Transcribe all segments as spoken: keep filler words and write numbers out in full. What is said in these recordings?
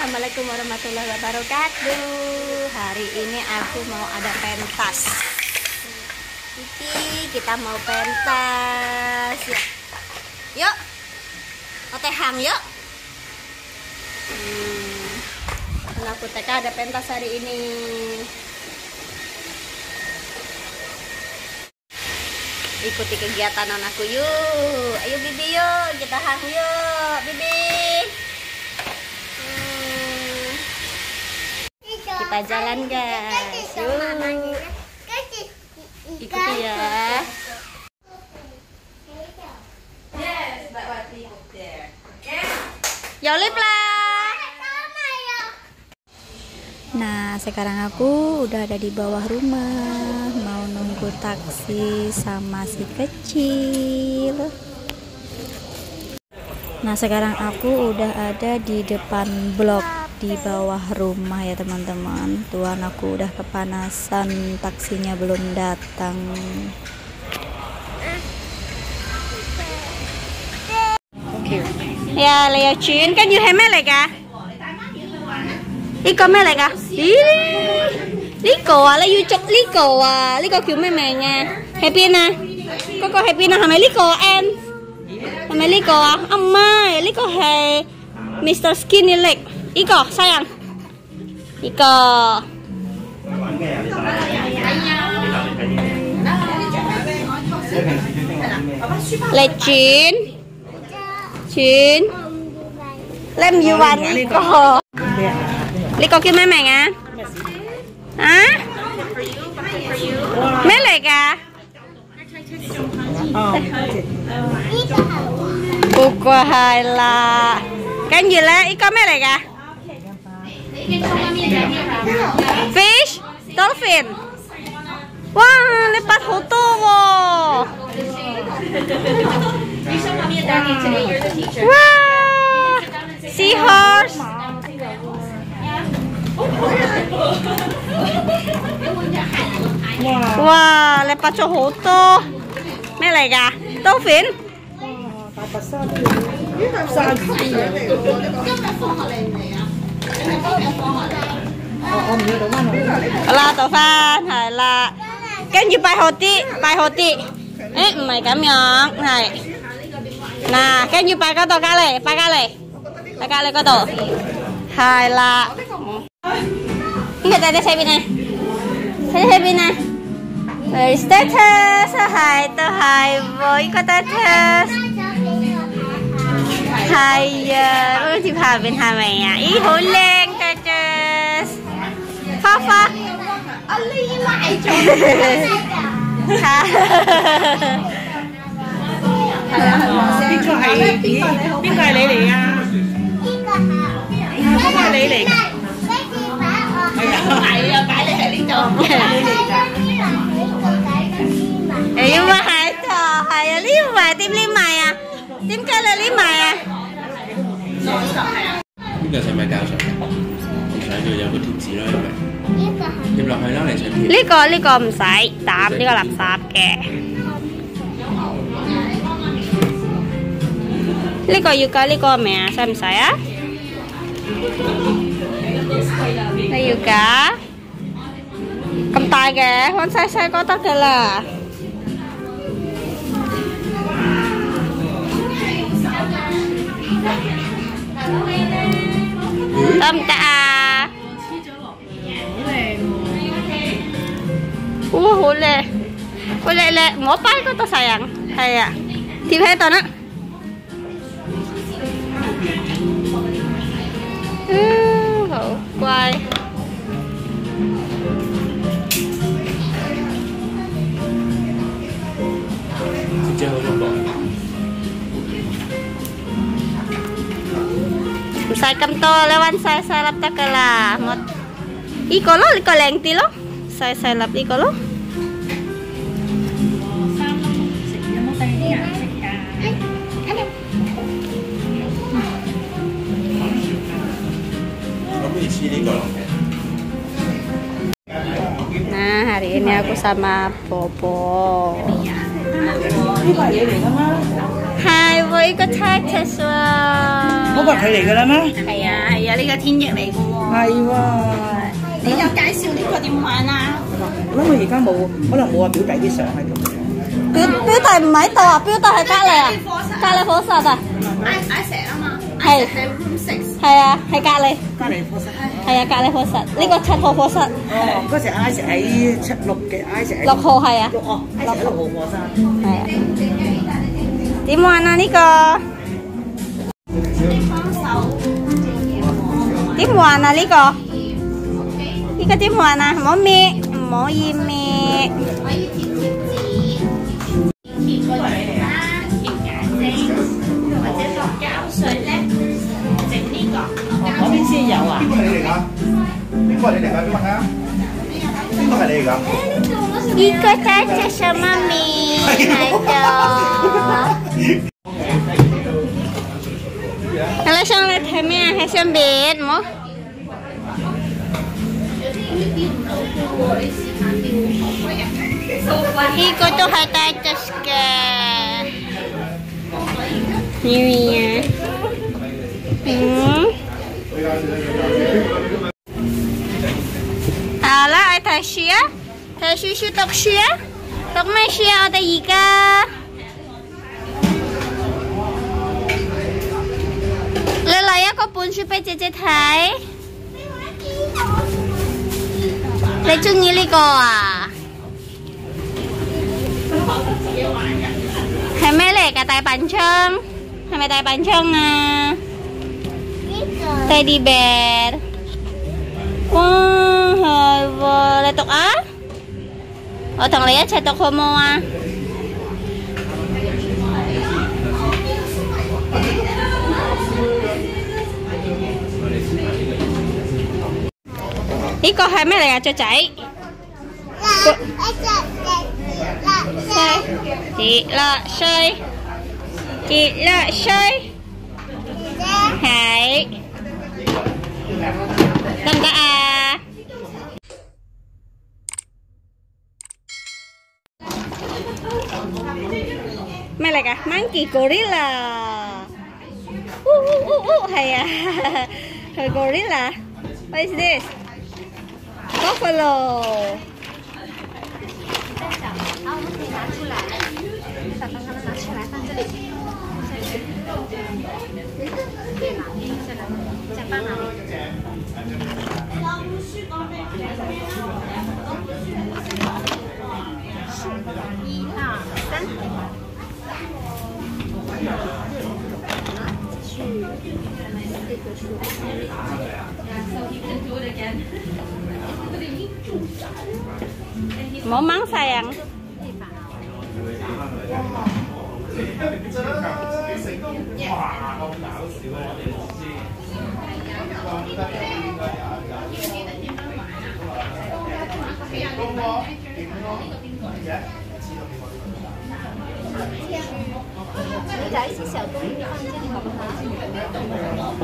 Assalamualaikum warahmatullahi wabarakatuh. Hari ini aku mau ada pentas. Kiki, kita mau pentas. Yuk, yuk. Otehang yuk. Hmm. Anakku T K ada pentas hari ini. Ikuti kegiatan anakku yuk. Ayo Bibi yuk, kita hang yuk, Bibi. Kita jalan guys, yuk. Ikuti ya. Yolip lah. Nah, sekarang aku udah ada di bawah rumah, mau nunggu taksi sama si kecil. Nah, sekarang aku udah ada di depan blok di bawah rumah ya teman-teman. Tuan aku udah kepanasan, taksinya belum datang. Ya, Leo Chin, kan you have mấy ka? Liko mấy ka? Liko à, lấy you chụp Liko à, Liko kiểu mấy mẹ nha. Happy nè. Có có Happy nè, hả Liko em? Hả Liko à? Ông mai, Liko hay mister Skinny Leg. Iko sayang, Iko. Lê Chín, Chín. Lem Yuan Iko. Liko kêu mấy mẹ à? Hả? Mấy lại cả? Buku hai là. Cái gì là Iko mấy lại cả? Fish, dolphin. Wow, lepas hoto wow. Wow, seahorse. Wow, lepas cho hoto. Mấy lại cả? Dolphin. Là tổ phan hay là cái gì bài hồ tị bài hồ tị ấy mày cảm nhận này nà cái gì bài cái tổ cá lệ bài cá lệ bài cá lệ có tổ hay là người ta đi xem bên này xem bên này rồi status hay tổ hay với có status hay ơi thì phải bên hai mày à ý hối lên status pha pha Ali lại cho邊個係邊個係你嚟啊？邊個係你嚟？係啊，擺你喺呢度。誒，要咪喺度？係啊，呢埋點呢埋啊？點解你呢埋啊？呢個使咪教上？唔使佢有個貼紙啦，係咪？貼落去啦，你想貼？呢個呢個唔使抌，呢個垃圾嘅。呢個要加呢個未啊？使唔使啊？你要加？咁大嘅，揾細細個得噶啦。得唔得啊？哇，好靚，好靚靚，唔好擺嗰度細人，係啊，貼喺度啦。嗯，好乖。之後呢個唔使咁多，你揾細細粒得噶啦。我呢個咯，呢個靚啲咯。細細粒呢個咯，有冇第二啲顏色㗎？可以黐呢個落嘅。Nah, hari ini aku sama Bobo. Hai 喎，呢個 cactus 喎。 嗰個係佢嚟㗎啦咩？ 係啊係啊，呢個天翼嚟㗎喎。係喎。 你有介紹呢個點玩啊？ 我諗我而家冇，可能冇阿表弟啲相喺度。 表表弟唔喺度啊，表弟喺隔離啊，隔離課室啊。I I 成啊嘛。係係 room six。係啊，喺隔離。 隔離課室。 係啊，隔離課室，呢個七號課室。 哦，嗰時 I 成喺七六嘅 I 成喺六號係啊。 六哦 ，I 成喺六號課室。 係啊。點玩啊？呢個？點玩啊？呢個？呢個點玩啊？唔好搣，唔可以搣。可以貼貼紙，貼個嘢啦，貼眼睛，或者落膠水咧，整呢個。 嗰邊先有啊？ 邊個係你嚟㗎？邊個係你嚟㗎？邊個睇啊？邊個係你嚟㗎？ 呢個仔隻小媽咪喺度。好啦，上嚟睇咩啊？喺上邊，冇。呢個都係大隻嘅，咩呀？嗯。好啦，我睇書啊，睇書書讀書啊，讀咩書啊？我哋而家，你嚟一個本書俾姐姐睇。你中意呢個啊？係咩嚟㗎？大笨象？係咪大笨象啊？呢個 Teddy bear。哇，係喎，你讀啊？我同你一齊讀好冇啊？呢個係咩嚟啊？雀仔？跌落水，跌落水，係得唔得啊？咩嚟㗎 ？Monkey gorilla，嗚嗚嗚嗚，係啊，係 gorilla。What is this？ Buffalo。然后我们可以拿出来，把刚刚的拿出来放这里。对了，再来，再放哪里？一二三。继续这棵树。唔好掹sayang。你找一些小动物放这里好不好？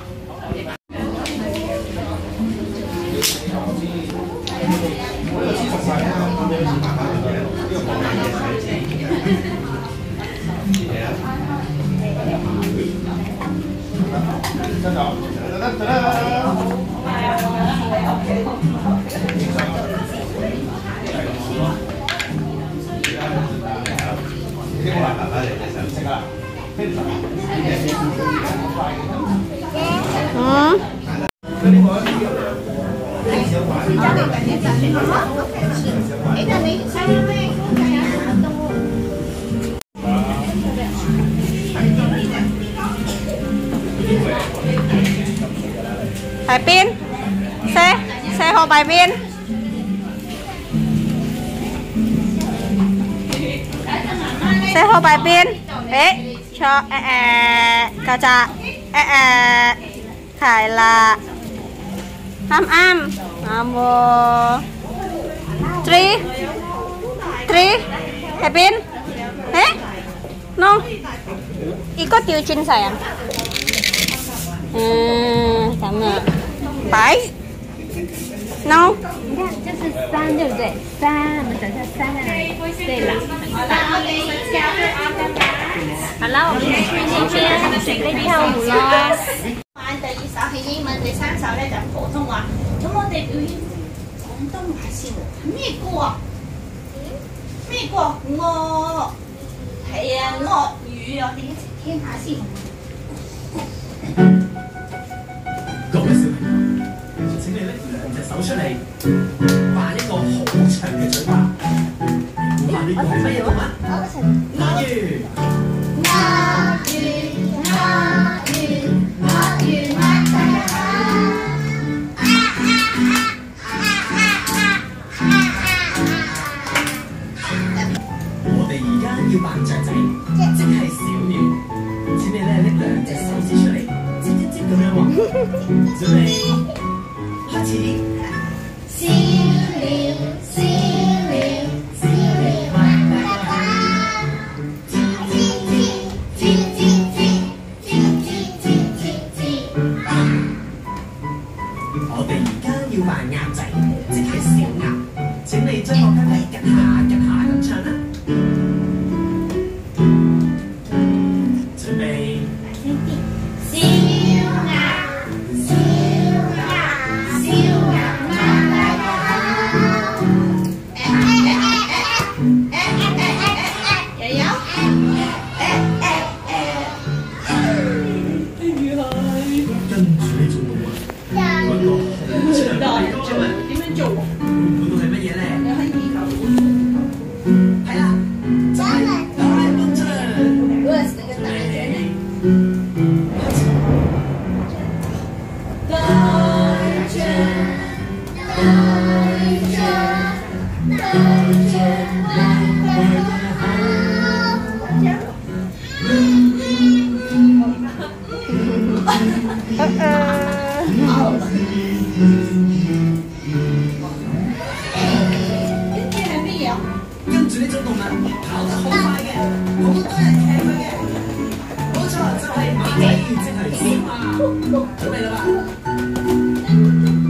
嗯。Bài pin xe xe hồ bài pin xe hồ bài pin đấy cho e e cà chà e e khải là ham am am vô tri tri bài pin thế non ikut diucin sayang. Hmm, sama. Bye. ？No。 你看，这是三，对不对？三，我们等下三在哪里？对了，很棒。好了，我们去那边准备跳舞咯。 第二首係英文，第三首咧就普通話。咁我哋表演廣東話先喎。咩歌啊？咩歌？鱷係啊，鱷魚，我哋一齊聽下先。 各位小朋友，請你拎兩隻手出嚟，畫一個好長嘅嘴巴。估下呢個係乜嘢動物？鱷魚。我哋而家要扮雀仔，即係小鳥。請你咧拎兩隻手指出嚟，接一接咁樣喎。準備開始。小鳥，小鳥，小鳥畫大家，吱吱吱，吱吱吱，吱吱吱吱吱。我哋而家要扮鴨仔，即係小鴨。請你將個雞雞趌下趌下咁唱啦。準備。小鴨，小鴨，小鴨擘大個口。又有。跟住你做動物，嗰個好長嘅中文點樣做？估到係乜嘢咧？你可以係啦，就係哆啦 A 夢出嚟。What's 那個大隻呢？大隻，大隻，大隻，跟住呢種動物跑得好快嘅，好多人騎佢嘅，冇錯就係馬仔，即係小馬。準備啦嘛！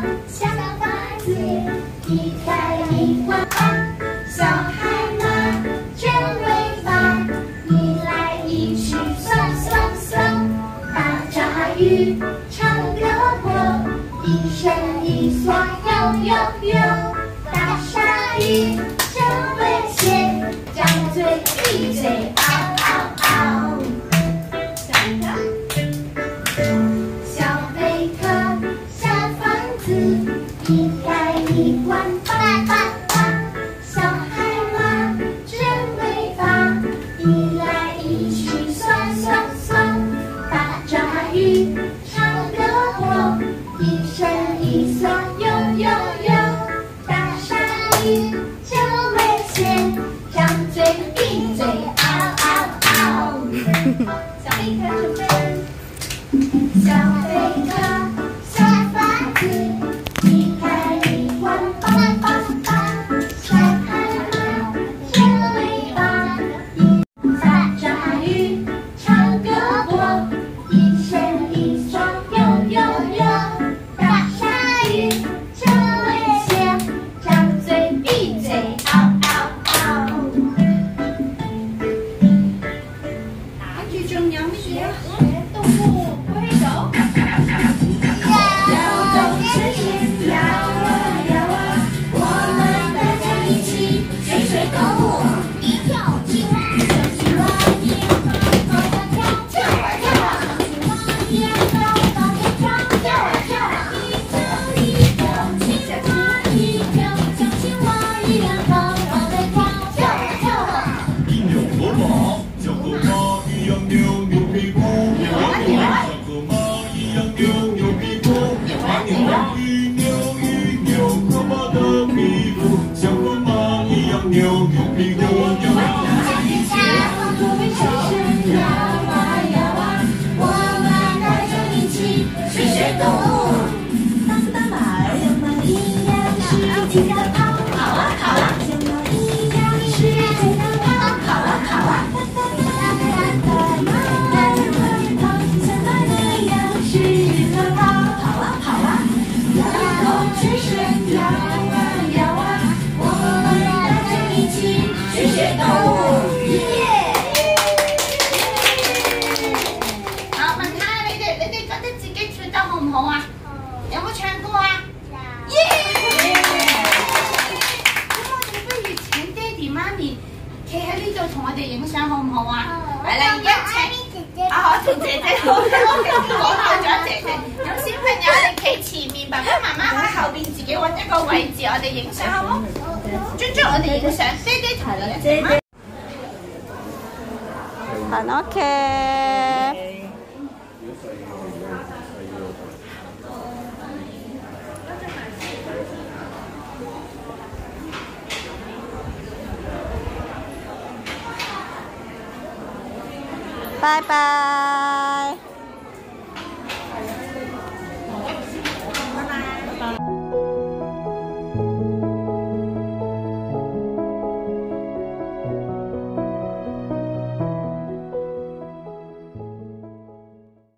小房子，一开一关。小孩们真伟大，一来一去算算算，大鲨鱼唱歌歌，一伸一缩游游游，大鲨鱼真危险，张嘴闭嘴嗷嗷嗷。小贝壳小房子，一开一关叭叭叭，小海马真伟大，一来一去算算算，大鲨鱼唱歌歌，一伸一缩游游游，大鲨鱼真危险，张嘴闭嘴嗷嗷嗷。小贝壳准备。小贝壳小房子，一开一关叭叭叭，小海马真伟大，大鲨鱼唱歌歌，一伸一缩游游游，大鲨鱼真危险，张嘴闭嘴嗷嗷嗷。 最重要的是学动物不会走。 很 OK。拜拜。